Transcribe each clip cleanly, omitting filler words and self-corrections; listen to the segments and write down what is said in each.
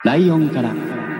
ライオンから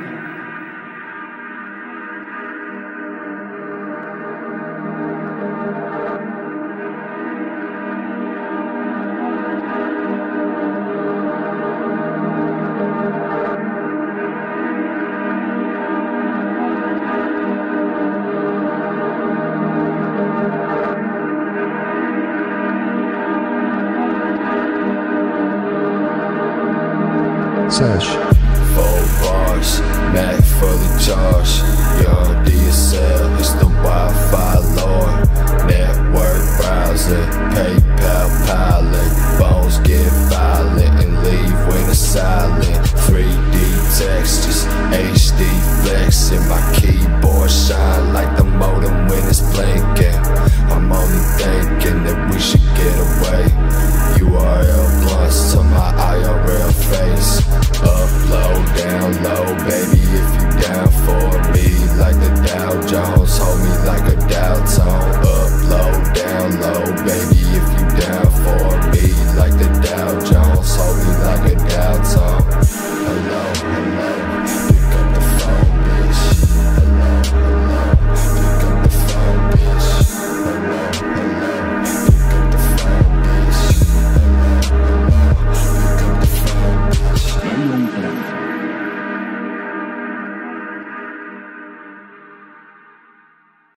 Search. 4 bars, Mac fully charged. Young DSL, it's the Wi-Fi lord. Network browser, PayPal pilot. Bones get violent and leave when it's silent. 3D textures, HD flex in my